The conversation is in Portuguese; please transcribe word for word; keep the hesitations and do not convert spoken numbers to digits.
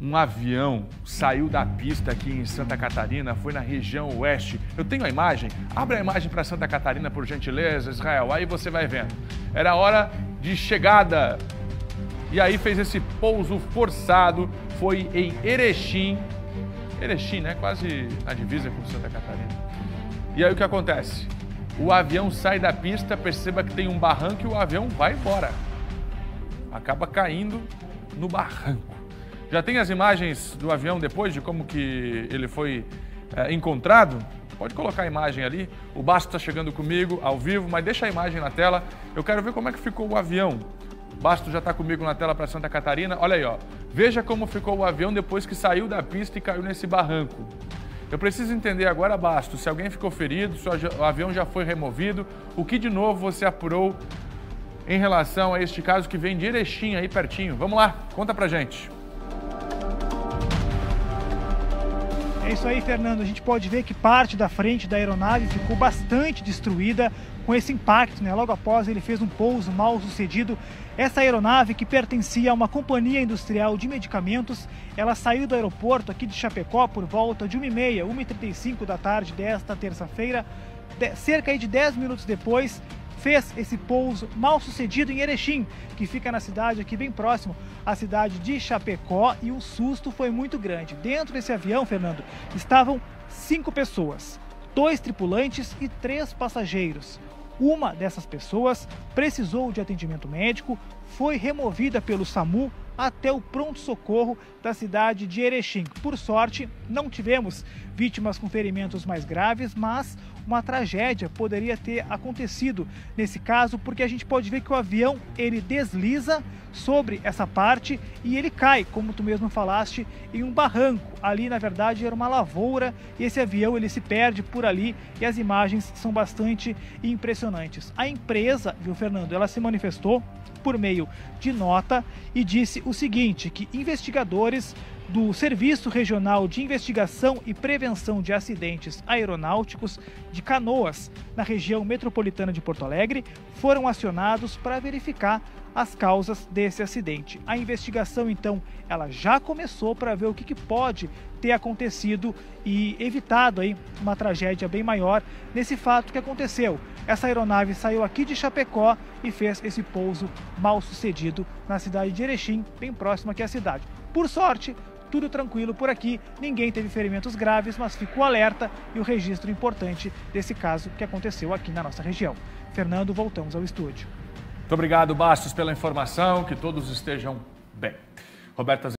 Um avião saiu da pista aqui em Santa Catarina, foi na região oeste. Eu tenho a imagem, abre a imagem para Santa Catarina, por gentileza, Israel, aí você vai vendo. Era hora de chegada. E aí fez esse pouso forçado, foi em Erechim. Erechim, né? Quase na divisa com Santa Catarina. E aí o que acontece? O avião sai da pista, perceba que tem um barranco e o avião vai embora. Acaba caindo no barranco. Já tem as imagens do avião depois de como que ele foi é, encontrado? Pode colocar a imagem ali. O Basto está chegando comigo ao vivo, mas deixa a imagem na tela. Eu quero ver como é que ficou o avião. O Basto já está comigo na tela para Santa Catarina. Olha aí, ó. Veja como ficou o avião depois que saiu da pista e caiu nesse barranco. Eu preciso entender agora, Basto, se alguém ficou ferido, se o avião já foi removido, o que de novo você apurou em relação a este caso que vem de Erechim, aí pertinho. Vamos lá, conta pra gente. É isso aí, Fernando. A gente pode ver que parte da frente da aeronave ficou bastante destruída com esse impacto, né? Logo após ele fez um pouso mal sucedido. Essa aeronave, que pertencia a uma companhia industrial de medicamentos, ela saiu do aeroporto aqui de Chapecó por volta de uma e meia, uma e trinta e cinco da tarde desta terça-feira. De, cerca de dez minutos depois, fez esse pouso mal sucedido em Erechim, que fica na cidade aqui bem próximo à cidade de Chapecó, e o susto foi muito grande. Dentro desse avião, Fernando, estavam cinco pessoas, dois tripulantes e três passageiros. Uma dessas pessoas precisou de atendimento médico, foi removida pelo SAMU até o pronto-socorro da cidade de Erechim. Por sorte, não tivemos vítimas com ferimentos mais graves, mas uma tragédia poderia ter acontecido nesse caso, porque a gente pode ver que o avião ele desliza sobre essa parte e ele cai, como tu mesmo falaste, em um barranco. Ali, na verdade, era uma lavoura e esse avião ele se perde por ali e as imagens são bastante impressionantes. A empresa, viu, Fernando, ela se manifestou por meio de nota e disse o seguinte, que investigadores do Serviço Regional de Investigação e Prevenção de Acidentes Aeronáuticos de Canoas, na região metropolitana de Porto Alegre, foram acionados para verificar as causas desse acidente. A investigação, então, ela já começou para ver o que, que pode ter acontecido e evitado aí uma tragédia bem maior nesse fato que aconteceu. Essa aeronave saiu aqui de Chapecó e fez esse pouso mal sucedido na cidade de Erechim, bem próximo aqui à cidade. Por sorte, tudo tranquilo por aqui, ninguém teve ferimentos graves, mas ficou alerta e o registro importante desse caso que aconteceu aqui na nossa região. Fernando, voltamos ao estúdio. Muito obrigado, Bastos, pela informação, que todos estejam bem. Roberta